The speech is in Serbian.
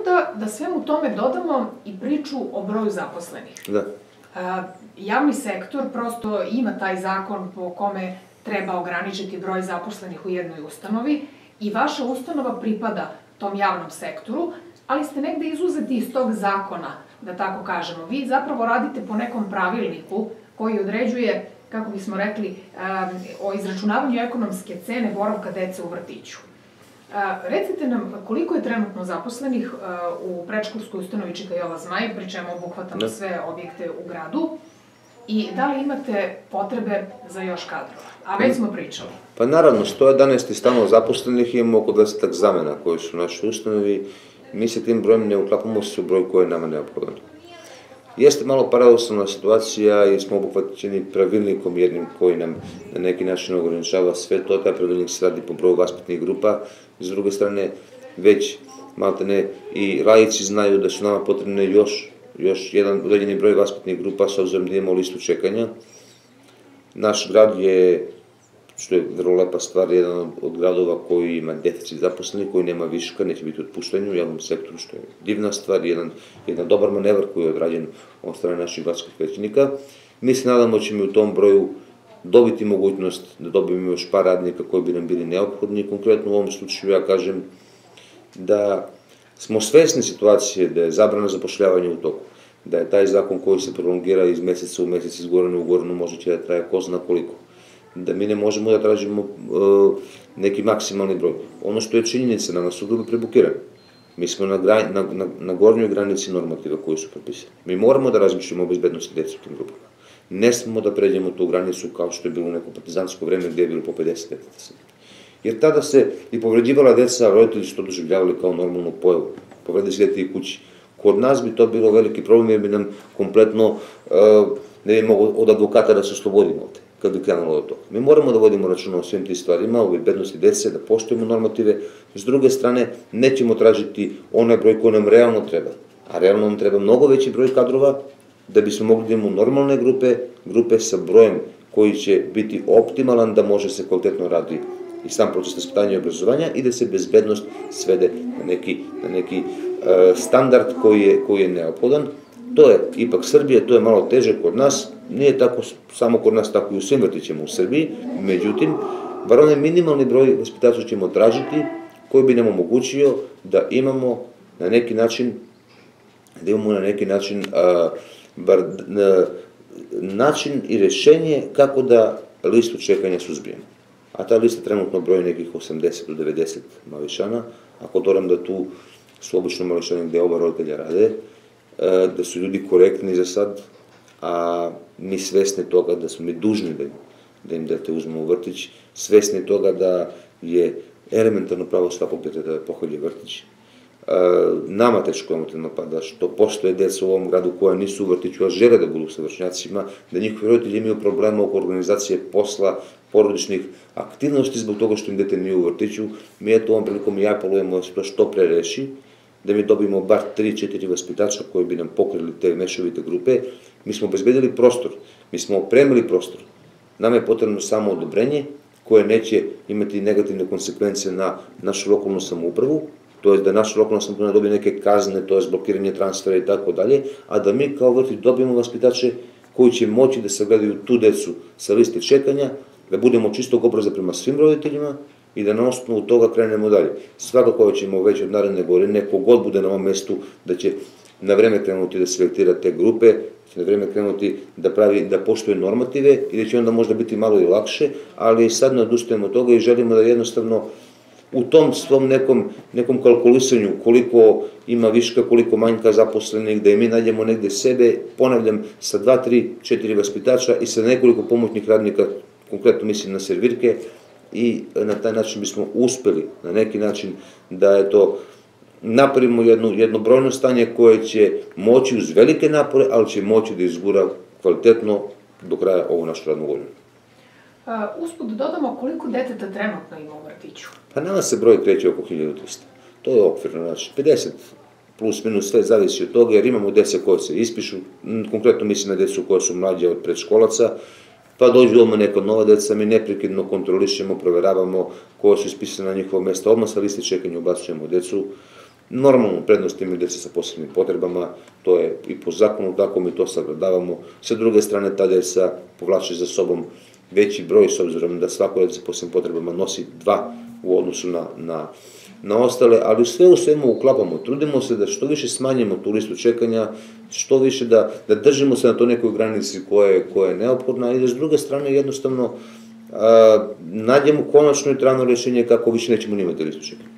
da svemu tome dodamo i priču o broju zaposlenih. Da. Javni sektor prosto ima taj zakon po kome treba ograničiti broj zaposlenih u jednoj ustanovi i vaša ustanova pripada tom javnom sektoru, ali ste negde izuzeti iz tog zakona, da tako kažemo. Vi zapravo radite po nekom pravilniku koji određuje, kako bismo rekli, o izračunavanju ekonomske cene boravka dece u vrtiću. Recite nam koliko je trenutno zaposlenih u predškolskoj ustanovi Čika Jova Zmaj, pri čemu obuhvatamo sve objekte u gradu, i da li imate potrebe za još kadrova? A već smo pričali. Pa naravno, 111 stalno zaposlenih, imamo oko 20 zamena koji su u našoj ustanovi. Mi se tim brojem ne uklapamo se u broj koji je nama neophodan. Jeste malo paradoksalna situacija jer smo obuhvaćeni pravilnikom jednim koji nam na neki način ograničava sve to. Taj pravilnik se radi po broju vaspitnih grupa. S druge strane, već maltene i laici znaju da su nama potrebne još jedan određeni broj vaspitnih grupa s obzirom da imamo listu čekanja. Naš grad je, što je vrlo lepa stvar, jedan od gradova koji ima deficit zaposlenih, koji nema viška, neće biti otpuštanju u javnom sektoru, što je divna stvar, jedan dobar manevar koji je odrađen od strane naših gradskih većnika. Mi se nadamo da ćemo u tom broju dobiti mogućnost da dobijemo još par radnika koji bi nam bili neophodni. Konkretno u ovom slučaju ja kažem da smo svesni situacije da je zabrana zapošljavanja u toku, da je taj zakon koji se prolongira iz meseca u mesec, iz godine u godinu, može će da traje ko zna koliko, da mi ne možemo da tražimo neki maksimalni broj. Ono što je činjenica, na nas su grupe prebukirane. Mi smo na gornjoj granici normativa koji su propisani. Mi moramo da razmišljamo o bezbednosti dece u tim grupama. Ne smemo da pređemo tu granicu kao što je bilo u neko partizansko vreme gde je bilo po 50 deteta. Jer tada se i povređivala deca, a roditelji su to doživljavali kao normalnu pojavu. Povrede se dete i kući. Kod nas bi to bilo veliki problem jer bi nam kompletno ne bi mogo od advokata da se oslobodimo ovde, kad bi krenulo do toga. Mi moramo da vodimo računa o svim tim stvarima, o bezbednosti dece, da poštujemo normative. S druge strane, nećemo tražiti onaj broj koji nam realno treba. A realno nam treba mnogo veći broj kadrova da bismo mogli da imamo normalne grupe sa brojem koji će biti optimalan da može se kvalitetno raditi i sam proces vaspitanja i obrazovanja i da se bezbednost svede na neki standard koji je neophodan. To je ipak Srbija, to je malo teže kod nas, nije tako samo kod nas, tako i u svim vrtićima u Srbiji, međutim, bar onaj minimalni broj vaspitača ćemo tražiti koji bi nam omogućio da imamo na neki način, način i rešenje kako da listu čekanja suzbijemo. A ta lista trenutno broji nekih 80 do 90 mališana. Ako dodam da tu su obično mališani gde oba roditelja rade, da su ljudi korektni za sad, a mi svesni toga da smo mi dužni da im dete uzmemo u vrtić, svesni toga da je elementarno pravo svakog deteta da pohađa vrtić. Nama teško emotivno pada što postoje deca u ovom gradu koja nisu u vrtiću, a žele da budu sa vršnjacima, da njihovi roditelji imaju problema oko organizacije posla, porodičnih aktivnosti zbog toga što im dete nije u vrtiću. Mi eto ovom prilikom i apelujemo da se to što pre reši, da mi dobijemo bar 3-4 vaspitača koji bi nam pokrili te mešovite grupe. Mi smo obezbedili prostor, mi smo opremili prostor. Nama je potrebno samo odobrenje koje neće imati negativne konsekvence na našu lokalnu samoupravu, to je da naša lokalna samouprava dobije neke kazne, to je blokiranje transfera i tako dalje, a da mi kao vrtić dobijemo vaspitače koji će moći da sagledaju tu decu sa liste čekanja, da budemo čistog obraza prema svim roditeljima i da na osnovu toga krenemo dalje. Svakako ćemo već od naredne godine, kogod bude na ovom mestu, da će na vreme krenuti da selektira te grupe, na vreme krenuti da poštuje normative i da će onda možda biti malo i lakše, ali sad ne odustajemo od toga i želimo da jednostavno u tom svom nekom kalkulisanju koliko ima viška, koliko manjka zaposlenih, da i mi nađemo negde sebe, ponavljam, sa 2, 3, 4 vaspitača i sa nekoliko pomoćnih radnika, konkretno mislim na servirke, i na taj način bismo uspeli na neki način da napravimo jedno brojno stanje koje će moći uz velike napore, ali će moći da izgura kvalitetno do kraja ovu našu radnu godinu. Usput dodamo koliko deteta trenutno ima u vrtiću? Pa nama se broj kreće oko 1300. To je okvirno, znači 50 plus minus sve zavisi od toga jer imamo dece koje se ispišu, konkretno mislim na decu koja su mlađe od predškolaca, pa dođu odmah neka nova deca, mi neprekidno kontrolišemo, proveravamo koje su ispisane na njihovo mesto, odmah sa liste čekanja ubacujemo decu. Normalno, prednost imaju djeca sa posebnim potrebama, to je i po zakonu tako, mi to sagledavamo. Sa druge strane, ta djeca povlače za sobom veći broj, s obzirom da svako djeca sa posebnim potrebama nosi 2 u odnosu na ostale, ali sve u svemu uklapamo. Trudimo se da što više smanjimo tu listu čekanja, što više da držimo se na toj nekoj granici koja je neophodna i da s druge strane jednostavno nađemo konačno i trajno rješenje kako više nećemo imati listu čekanja.